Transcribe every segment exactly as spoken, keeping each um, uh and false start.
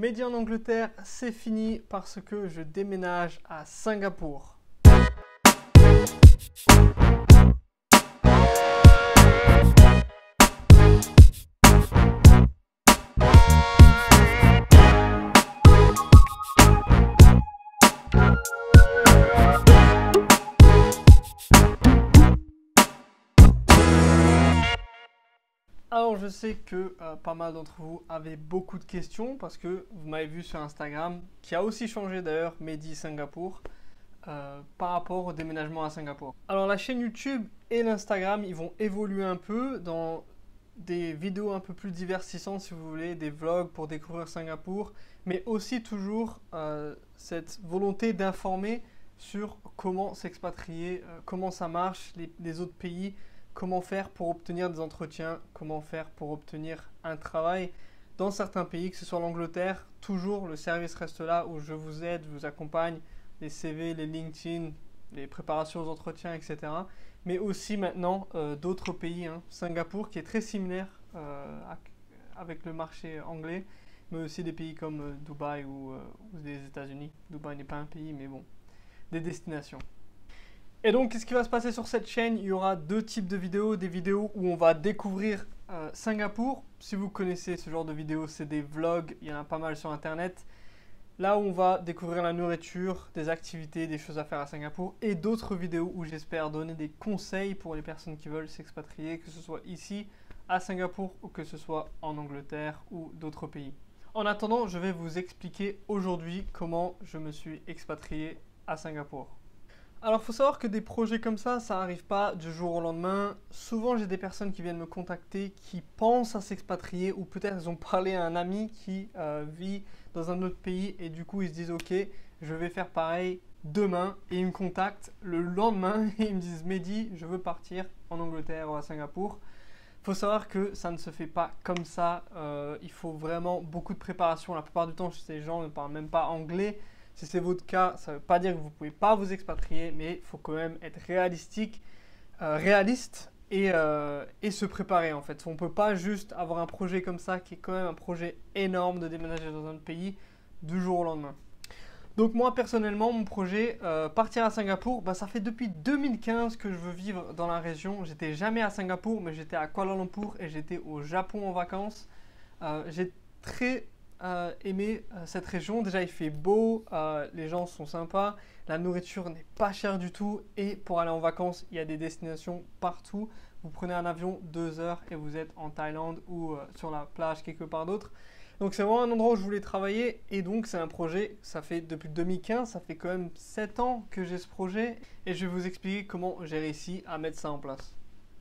Mehdi en Angleterre, c'est fini parce que je déménage à Singapour. Alors je sais que euh, pas mal d'entre vous avaient beaucoup de questions parce que vous m'avez vu sur Instagram, qui a aussi changé d'ailleurs, Mehdi Singapour, euh, par rapport au déménagement à Singapour. Alors la chaîne YouTube et l'Instagram, ils vont évoluer un peu dans des vidéos un peu plus divertissantes si vous voulez, des vlogs pour découvrir Singapour, mais aussi toujours euh, cette volonté d'informer sur comment s'expatrier, euh, comment ça marche, les, les autres pays, comment faire pour obtenir des entretiens, comment faire pour obtenir un travail dans certains pays, que ce soit l'Angleterre. Toujours le service reste là où je vous aide, je vous accompagne, les C V, les LinkedIn, les préparations aux entretiens, et cetera. Mais aussi maintenant euh, d'autres pays, hein. Singapour qui est très similaire euh, avec le marché anglais, mais aussi des pays comme euh, Dubaï ou, euh, ou des États-Unis. Dubaï n'est pas un pays, mais bon, des destinations. Et donc, qu'est-ce qui va se passer sur cette chaîne? Il y aura deux types de vidéos. Des vidéos où on va découvrir euh, Singapour. Si vous connaissez ce genre de vidéos, c'est des vlogs. Il y en a pas mal sur Internet. Là où on va découvrir la nourriture, des activités, des choses à faire à Singapour. Et d'autres vidéos où j'espère donner des conseils pour les personnes qui veulent s'expatrier, que ce soit ici, à Singapour, ou que ce soit en Angleterre ou d'autres pays. En attendant, je vais vous expliquer aujourd'hui comment je me suis expatrié à Singapour. Alors, il faut savoir que des projets comme ça, ça n'arrive pas du jour au lendemain. Souvent, j'ai des personnes qui viennent me contacter, qui pensent à s'expatrier, ou peut-être ils ont parlé à un ami qui euh, vit dans un autre pays, et du coup, ils se disent « Ok, je vais faire pareil demain », et ils me contactent le lendemain, et ils me disent « Mehdi, je veux partir en Angleterre ou à Singapour ». Il faut savoir que ça ne se fait pas comme ça. Euh, il faut vraiment beaucoup de préparation. La plupart du temps, ces gens ne parlent même pas anglais. Si c'est votre cas, ça ne veut pas dire que vous ne pouvez pas vous expatrier, mais il faut quand même être réalistique, euh, réaliste et, euh, et se préparer en fait. On ne peut pas juste avoir un projet comme ça qui est quand même un projet énorme de déménager dans un autre pays du jour au lendemain. Donc moi personnellement, mon projet, euh, partir à Singapour, bah, ça fait depuis deux mille quinze que je veux vivre dans la région. J'étais jamais à Singapour, mais j'étais à Kuala Lumpur et j'étais au Japon en vacances. Euh, j'ai très Euh, aimer euh, cette région. Déjà, il fait beau, euh, les gens sont sympas, la nourriture n'est pas chère du tout et pour aller en vacances, il y a des destinations partout. Vous prenez un avion, deux heures et vous êtes en Thaïlande ou euh, sur la plage quelque part d'autre. Donc, c'est vraiment un endroit où je voulais travailler et donc c'est un projet, ça fait depuis deux mille quinze, ça fait quand même sept ans que j'ai ce projet et je vais vous expliquer comment j'ai réussi à mettre ça en place.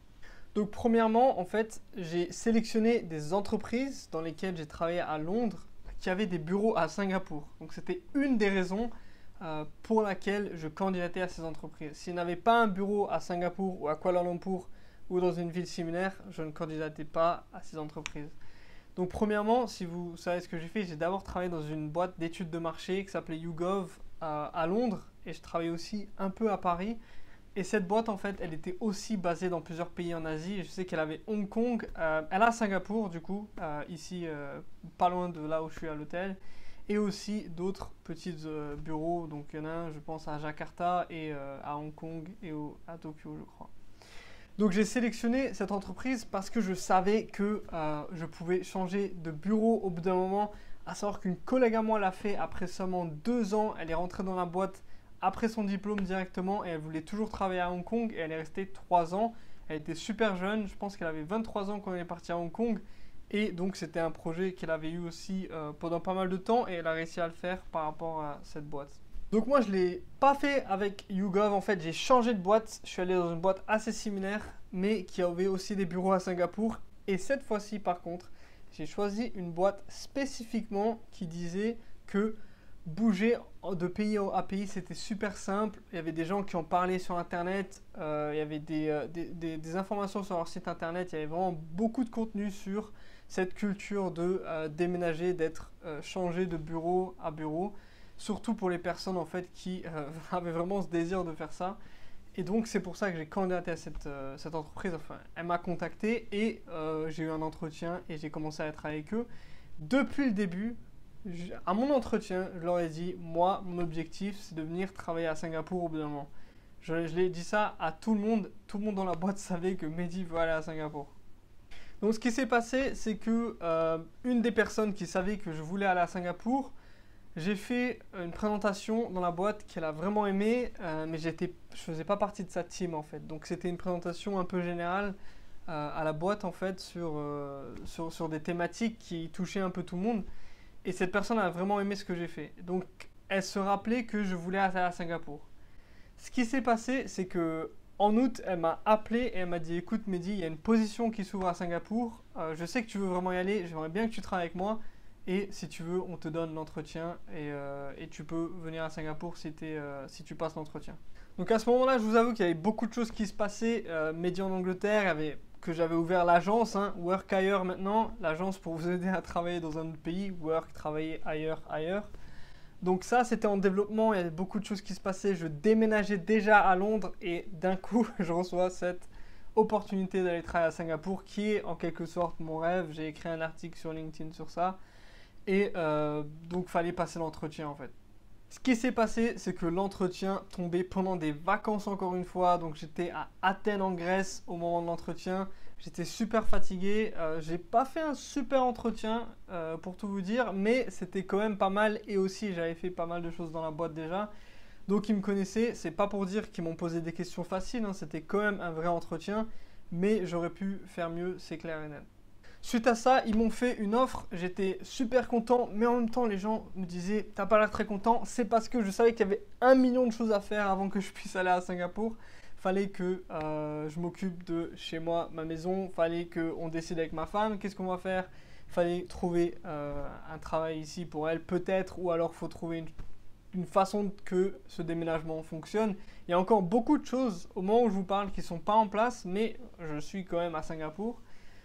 Donc premièrement, en fait, j'ai sélectionné des entreprises dans lesquelles j'ai travaillé à Londres qui avaient des bureaux à Singapour. Donc c'était une des raisons euh, pour laquelle je candidatais à ces entreprises. S'ils n'avaient pas un bureau à Singapour ou à Kuala Lumpur ou dans une ville similaire, je ne candidatais pas à ces entreprises. Donc premièrement, si vous savez ce que j'ai fait, j'ai d'abord travaillé dans une boîte d'études de marché qui s'appelait YouGov euh, à Londres et je travaillais aussi un peu à Paris. Et cette boîte, en fait, elle était aussi basée dans plusieurs pays en Asie. Je sais qu'elle avait Hong Kong, euh, elle a Singapour, du coup, euh, ici, euh, pas loin de là où je suis à l'hôtel. Et aussi d'autres petits euh, bureaux. Donc, il y en a un, je pense, à Jakarta et euh, à Hong Kong et au, à Tokyo, je crois. Donc, j'ai sélectionné cette entreprise parce que je savais que euh, je pouvais changer de bureau au bout d'un moment. À savoir qu'une collègue à moi l'a fait après seulement deux ans. Elle est rentrée dans la boîte après son diplôme directement et elle voulait toujours travailler à Hong Kong et elle est restée trois ans. Elle était super jeune, je pense qu'elle avait vingt-trois ans quand elle est partie à Hong Kong et donc c'était un projet qu'elle avait eu aussi euh, pendant pas mal de temps et elle a réussi à le faire par rapport à cette boîte. Donc moi je ne l'ai pas fait avec YouGov, en fait j'ai changé de boîte, je suis allé dans une boîte assez similaire mais qui avait aussi des bureaux à Singapour et cette fois-ci par contre j'ai choisi une boîte spécifiquement qui disait que bouger de pays à pays, c'était super simple. Il y avait des gens qui en parlaient sur Internet. Euh, il y avait des, euh, des, des, des informations sur leur site Internet. Il y avait vraiment beaucoup de contenu sur cette culture de euh, déménager, d'être euh, changé de bureau à bureau. Surtout pour les personnes en fait qui euh, avaient vraiment ce désir de faire ça. Et donc, c'est pour ça que j'ai candidaté à cette, euh, cette entreprise. Enfin, elle m'a contacté et euh, j'ai eu un entretien et j'ai commencé à être avec eux. Depuis le début, Je- à mon entretien, je leur ai dit, moi, mon objectif, c'est de venir travailler à Singapour au bout d'un moment. Je, je l'ai dit ça à tout le monde. Tout le monde dans la boîte savait que Mehdi veut aller à Singapour. Donc, ce qui s'est passé, c'est que euh, une des personnes qui savait que je voulais aller à Singapour, j'ai fait une présentation dans la boîte qu'elle a vraiment aimée, euh, mais j'étais, je faisais pas partie de sa team en fait. Donc, c'était une présentation un peu générale euh, à la boîte en fait sur, euh, sur, sur des thématiques qui touchaient un peu tout le monde. Et cette personne a vraiment aimé ce que j'ai fait. Donc, elle se rappelait que je voulais aller à Singapour. Ce qui s'est passé, c'est que en août, elle m'a appelé et elle m'a dit, écoute Mehdi, il y a une position qui s'ouvre à Singapour. Euh, je sais que tu veux vraiment y aller. J'aimerais bien que tu travailles avec moi. Et si tu veux, on te donne l'entretien et, euh, et tu peux venir à Singapour si, t'es, euh, si tu passes l'entretien. Donc à ce moment-là, je vous avoue qu'il y avait beaucoup de choses qui se passaient. Euh, Mehdi en Angleterre, il y avait que j'avais ouvert l'agence, hein, Work ailleurs maintenant, l'agence pour vous aider à travailler dans un autre pays, Work, travailler ailleurs, ailleurs. Donc ça, c'était en développement, il y avait beaucoup de choses qui se passaient. Je déménageais déjà à Londres et d'un coup, je reçois cette opportunité d'aller travailler à Singapour qui est en quelque sorte mon rêve. J'ai écrit un article sur LinkedIn sur ça et euh, donc il fallait passer l'entretien en fait. Ce qui s'est passé, c'est que l'entretien tombait pendant des vacances encore une fois. Donc j'étais à Athènes en Grèce au moment de l'entretien. J'étais super fatigué. Euh, j'ai pas fait un super entretien euh, pour tout vous dire, mais c'était quand même pas mal. Et aussi, j'avais fait pas mal de choses dans la boîte déjà. Donc ils me connaissaient. C'est pas pour dire qu'ils m'ont posé des questions faciles, hein. C'était quand même un vrai entretien. Mais j'aurais pu faire mieux, c'est clair et net. Suite à ça, ils m'ont fait une offre, j'étais super content, mais en même temps, les gens me disaient « T'as pas l'air très content », c'est parce que je savais qu'il y avait un million de choses à faire avant que je puisse aller à Singapour. Fallait que euh, je m'occupe de chez moi, ma maison, fallait qu'on décide avec ma femme, qu'est-ce qu'on va faire. Fallait trouver euh, un travail ici pour elle, peut-être, ou alors faut trouver une, une façon que ce déménagement fonctionne. Il y a encore beaucoup de choses au moment où je vous parle qui ne sont pas en place, mais je suis quand même à Singapour.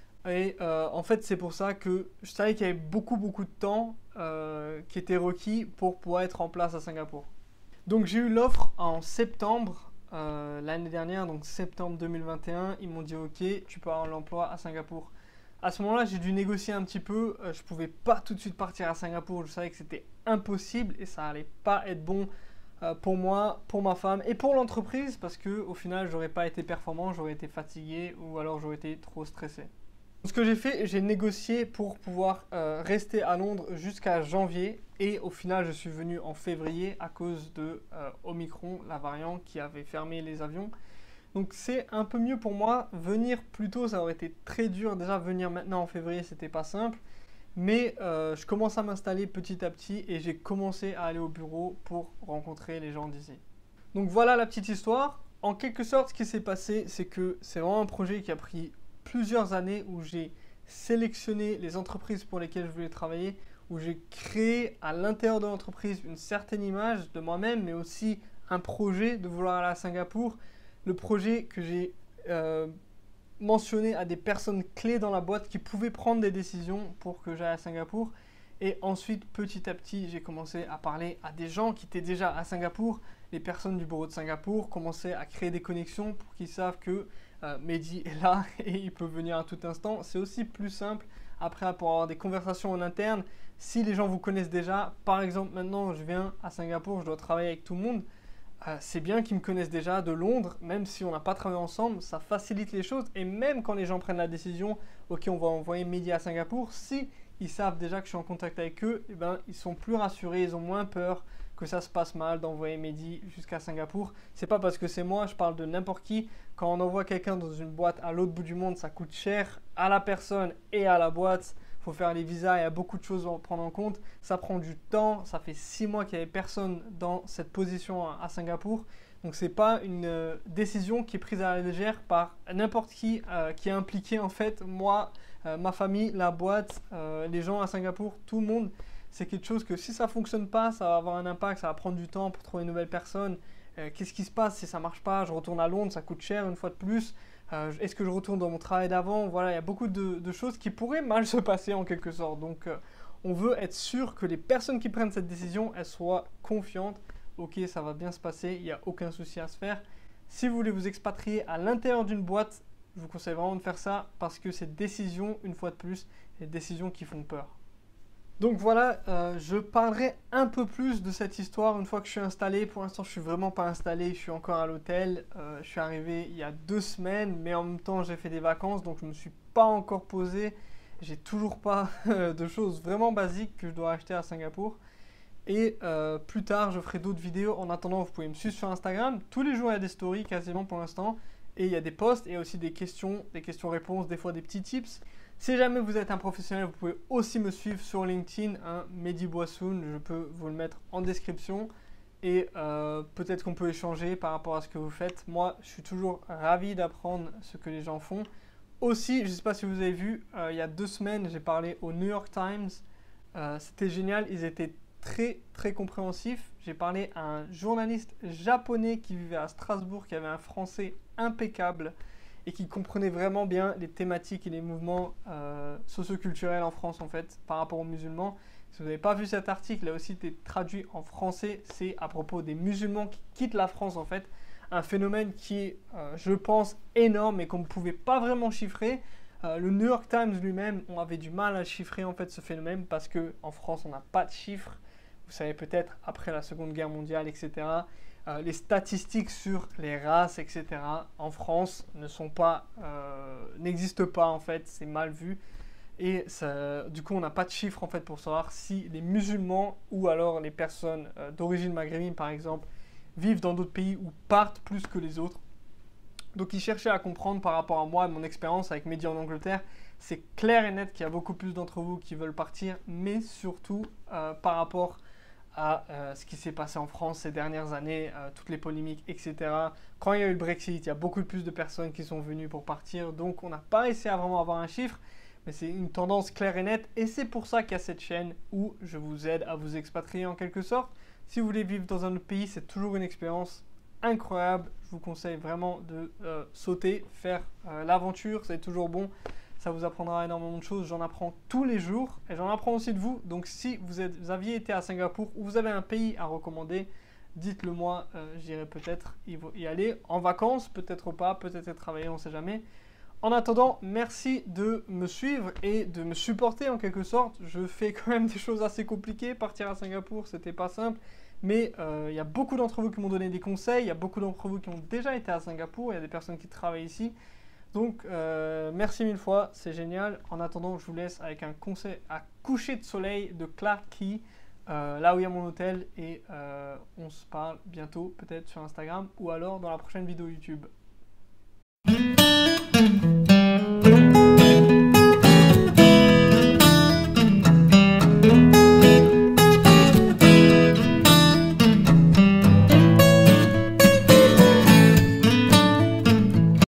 Et euh, en fait, c'est pour ça que je savais qu'il y avait beaucoup, beaucoup de temps euh, qui était requis pour pouvoir être en place à Singapour. Donc, j'ai eu l'offre en septembre euh, l'année dernière, donc septembre deux mille vingt et un. Ils m'ont dit, OK, tu peux avoir l'emploi à Singapour. À ce moment-là, j'ai dû négocier un petit peu. Euh, je ne pouvais pas tout de suite partir à Singapour. Je savais que c'était impossible et ça allait pas être bon euh, pour moi, pour ma femme et pour l'entreprise parce qu'au final, j'aurais pas été performant, j'aurais été fatigué ou alors j'aurais été trop stressé. Ce que j'ai fait, j'ai négocié pour pouvoir euh, rester à Londres jusqu'à janvier et au final je suis venu en février à cause de euh, Omicron, la variante qui avait fermé les avions. Donc c'est un peu mieux pour moi. Venir plus tôt, ça aurait été très dur. Déjà venir maintenant en février, c'était pas simple. Mais euh, je commence à m'installer petit à petit et j'ai commencé à aller au bureau pour rencontrer les gens d'ici. Donc voilà la petite histoire. En quelque sorte, ce qui s'est passé, c'est que c'est vraiment un projet qui a pris plusieurs années où j'ai sélectionné les entreprises pour lesquelles je voulais travailler, où j'ai créé à l'intérieur de l'entreprise une certaine image de moi-même, mais aussi un projet de vouloir aller à Singapour. Le projet que j'ai euh, mentionné à des personnes clés dans la boîte qui pouvaient prendre des décisions pour que j'aille à Singapour. Et ensuite, petit à petit, j'ai commencé à parler à des gens qui étaient déjà à Singapour. Les personnes du bureau de Singapour commençaient à créer des connexions pour qu'ils savent que euh, Mehdi est là et il peut venir à tout instant. C'est aussi plus simple après pour avoir des conversations en interne. Si les gens vous connaissent déjà, par exemple, maintenant je viens à Singapour, je dois travailler avec tout le monde. Euh, c'est bien qu'ils me connaissent déjà de Londres, même si on n'a pas travaillé ensemble, ça facilite les choses. Et même quand les gens prennent la décision, ok, on va envoyer Mehdi à Singapour, si ils savent déjà que je suis en contact avec eux, eh ben, ils sont plus rassurés, ils ont moins peur que ça se passe mal d'envoyer Mehdi jusqu'à Singapour. C'est pas parce que c'est moi, je parle de n'importe qui. Quand on envoie quelqu'un dans une boîte à l'autre bout du monde, ça coûte cher à la personne et à la boîte. Il faut faire les visas, il y a beaucoup de choses à prendre en compte. Ça prend du temps, ça fait six mois qu'il n'y avait personne dans cette position à Singapour. Donc ce n'est pas une euh, décision qui est prise à la légère par n'importe qui euh, qui est impliqué en fait. Moi, euh, ma famille, la boîte, euh, les gens à Singapour, tout le monde. C'est quelque chose que si ça ne fonctionne pas, ça va avoir un impact, ça va prendre du temps pour trouver une nouvelle personne. Euh, Qu'est-ce qui se passe si ça ne marche pas? Je retourne à Londres, ça coûte cher une fois de plus. Euh, Est-ce que je retourne dans mon travail d'avant? Voilà, il y a beaucoup de, de choses qui pourraient mal se passer en quelque sorte. Donc euh, on veut être sûr que les personnes qui prennent cette décision, elles soient confiantes. Ok, ça va bien se passer, il n'y a aucun souci à se faire. Si vous voulez vous expatrier à l'intérieur d'une boîte, je vous conseille vraiment de faire ça parce que ces décisions, une fois de plus, c'est des décisions qui font peur. Donc voilà, euh, je parlerai un peu plus de cette histoire une fois que je suis installé. Pour l'instant, je suis vraiment pas installé, je suis encore à l'hôtel. Euh, je suis arrivé il y a deux semaines, mais en même temps, j'ai fait des vacances, donc je me suis pas encore posé. J'ai toujours pas de choses vraiment basiques que je dois acheter à Singapour. Et euh, plus tard, je ferai d'autres vidéos. En attendant, vous pouvez me suivre sur Instagram. Tous les jours, il y a des stories quasiment pour l'instant. Et il y a des posts et aussi des questions, des questions-réponses, des fois des petits tips. Si jamais vous êtes un professionnel, vous pouvez aussi me suivre sur LinkedIn, hein, Mehdi Boissoun. Je peux vous le mettre en description. Et euh, peut-être qu'on peut échanger par rapport à ce que vous faites. Moi, je suis toujours ravi d'apprendre ce que les gens font. Aussi, je ne sais pas si vous avez vu, euh, il y a deux semaines, j'ai parlé au New York Times. Euh, C'était génial, ils étaient très très compréhensif. J'ai parlé à un journaliste japonais qui vivait à Strasbourg, qui avait un français impeccable et qui comprenait vraiment bien les thématiques et les mouvements euh, socioculturels en France en fait par rapport aux musulmans. Si vous n'avez pas vu cet article, il a aussi été traduit en français. C'est à propos des musulmans qui quittent la France en fait. Un phénomène qui est, euh, je pense, énorme et qu'on ne pouvait pas vraiment chiffrer. Euh, le New York Times lui-même, on avait du mal à chiffrer en fait ce phénomène parce qu'en France, on n'a pas de chiffres. Vous savez peut-être, après la Seconde Guerre mondiale, et cetera, euh, les statistiques sur les races, et cetera, en France ne sont pas, euh, n'existent pas en fait, c'est mal vu. Et ça, du coup, on n'a pas de chiffres en fait pour savoir si les musulmans ou alors les personnes euh, d'origine maghrébine, par exemple, vivent dans d'autres pays ou partent plus que les autres. Donc, ils cherchaient à comprendre par rapport à moi et mon expérience avec Mehdi en Angleterre. C'est clair et net qu'il y a beaucoup plus d'entre vous qui veulent partir, mais surtout euh, par rapport à euh, ce qui s'est passé en France ces dernières années, euh, toutes les polémiques, et cetera. Quand il y a eu le Brexit, il y a beaucoup plus de personnes qui sont venues pour partir, donc on n'a pas réussi à vraiment avoir un chiffre, mais c'est une tendance claire et nette, et c'est pour ça qu'il y a cette chaîne où je vous aide à vous expatrier en quelque sorte. Si vous voulez vivre dans un autre pays, c'est toujours une expérience incroyable. Je vous conseille vraiment de euh, sauter, faire euh, l'aventure, c'est toujours bon. Ça vous apprendra énormément de choses. J'en apprends tous les jours et j'en apprends aussi de vous. Donc si vous, êtes, vous aviez été à Singapour ou vous avez un pays à recommander, dites-le moi. Euh, J'irai peut-être y aller en vacances, peut-être pas, peut-être travailler, on ne sait jamais. En attendant, merci de me suivre et de me supporter en quelque sorte. Je fais quand même des choses assez compliquées. Partir à Singapour, c'était pas simple. Mais il euh, y a beaucoup d'entre vous qui m'ont donné des conseils. Il y a beaucoup d'entre vous qui ont déjà été à Singapour. Il y a des personnes qui travaillent ici. Donc, euh, merci mille fois, c'est génial. En attendant, je vous laisse avec un conseil à coucher de soleil de Clark Quay, euh, là où il y a mon hôtel. Et euh, on se parle bientôt, peut-être sur Instagram ou alors dans la prochaine vidéo YouTube.